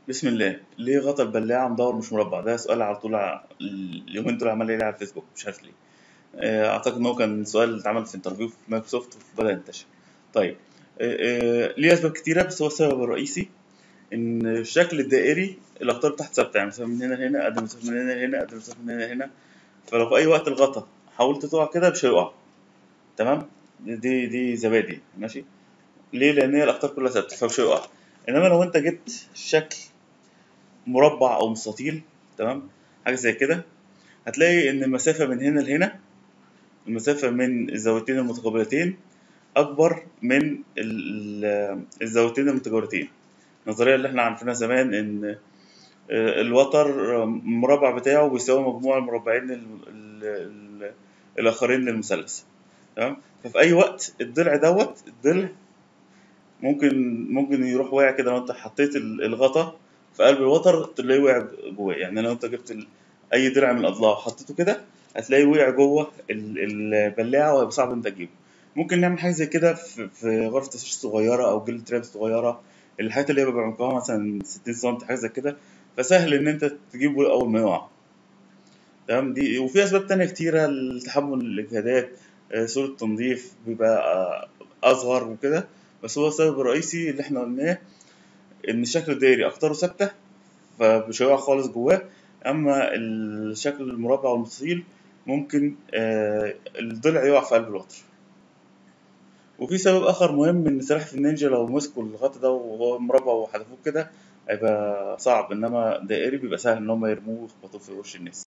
بسم الله. ليه غطا البلاعة مدور مش مربع؟ ده سؤال على طول اليومين دول عمال يلاقي على الفيسبوك، مش عارف ليه. اعتقد ان هو كان سؤال اتعمل في انترفيو في مايكروسوفت وبدأ ينتشر. طيب. ليه اسباب كتيرة، بس هو السبب الرئيسي ان الشكل الدائري الاخطار بتاعته ثابته، يعني مسافه من هنا لهنا قد مسافه من هنا لهنا قد مسافه من هنا لهنا. فلو في اي وقت الغطا حاولت تقع كده مش هيقع. تمام. دي زبادي ماشي. ليه؟ لان هي الاخطار كلها ثابته فمش هيقع. انما لو انت جبت شكل مربع او مستطيل، تمام، حاجه زي كده، هتلاقي ان المسافه من هنا لهنا، المسافه من الزاويتين المتقابلتين اكبر من الزاويتين المتجاورتين. النظريه اللي احنا عارفينها زمان ان الوتر المربع بتاعه بيساوي مجموع المربعين الاخرين للمثلث. تمام. ففي اي وقت الضلع ممكن يروح واقع كده. لو انت حطيت الغطا في قلب الوتر تلاقيه وقع جواه. يعني لو انت جبت اي درع من الاضلاع حطيته كده هتلاقيه وقع جوه البلاعه وهيبقى صعب انت تجيبه. ممكن نعمل حاجه زي كده في غرفه تشيش صغيره او جلد تراب صغيره، الحاجات اللي هي بيبقى عمقها مثلا 60 سم، حاجه زي كده، فسهل ان انت تجيبه اول ما يقع. تمام. دي وفي اسباب تانية كتيره لتحمل الاجهادات. سوء التنظيف بيبقى اصغر وكده. بس هو السبب الرئيسي اللي احنا قلناه ان الشكل الدائري اخطاره ثابته فمش هيقع خالص جواه. اما الشكل المربع والمستطيل ممكن الضلع يقع في قلب الوتر. وفي سبب اخر مهم، ان سلاحف النينجا لو مسكوا الغطا ده وهو مربع وحذفوه كده هيبقى صعب، انما دائري بيبقى سهل ان هم يرموه ويخبطوه في وش الناس.